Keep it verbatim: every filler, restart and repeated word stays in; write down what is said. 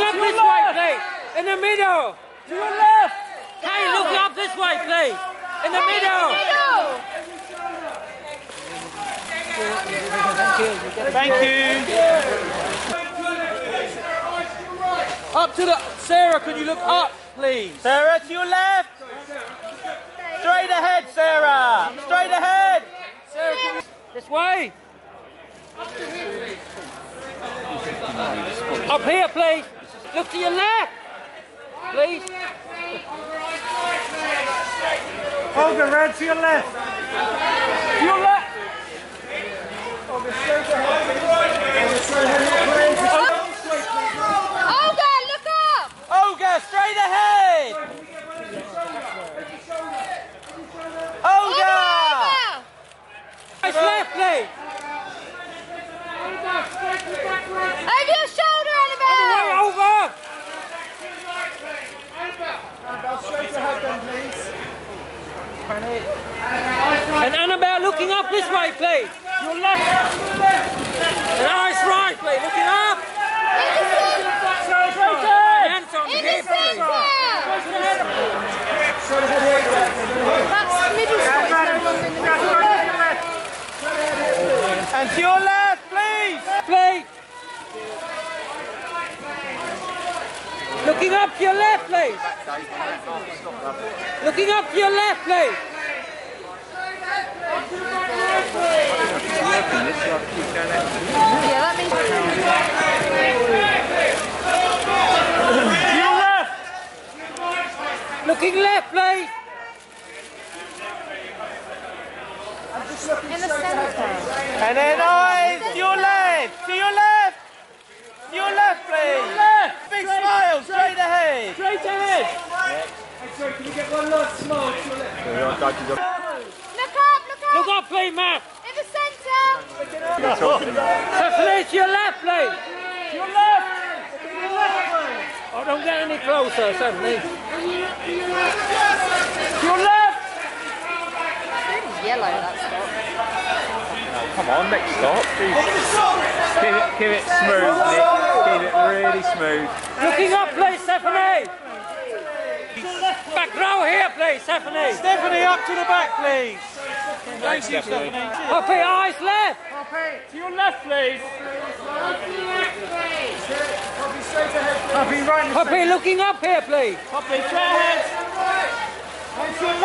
up this way, please. In the middle. To your left. Cate, look up this way, please. In the middle. Thank you. Up to the... Sarah, can you look up, please? Sarah, to your left. Straight ahead, Sarah. Straight ahead. Sarah, can you... This way. Up here, please. Look to your left. Please. Olga, red to your left. To your left. Olga, straight ahead. Olga, look up. Olga, straight ahead. Olga. Nice left, please. Over your shoulder, Annabelle. Over. Annabelle, straight ahead then, please. And Annabelle, looking up this way, please. Your left. And eyes right, please. Looking up. Straight ahead. Hands on In the here, please. centre. Straight ahead. That's middle school. And to your left, please. Please. Looking up to your left, please. Looking up to your left, please. Yeah, that means... To your left. Looking left, please. In the centre. And then eyes to your left. To your left. To your left, please. Left. Big smile, straight ahead. Straight ahead. Sorry, can you get one last smile to your left? Look up, look up. Look up, please, Matt. In the centre. Stefanie, to your left, please. To your left. To your left. Oh, don't get any closer, Stefanie. To your left. Yellow, that stop. Come on, next stop. Keep it, keep it smooth, Nick. Keep it really smooth. Looking up, please, Stefanie. Back row here, please, Stefanie. Stefanie, up to the back, please. Thank you, Stefanie. Poppy, eyes left. To your left, please. Poppy, straight ahead. Poppy, right in the Poppy, looking up here, please. Poppy, straight ahead.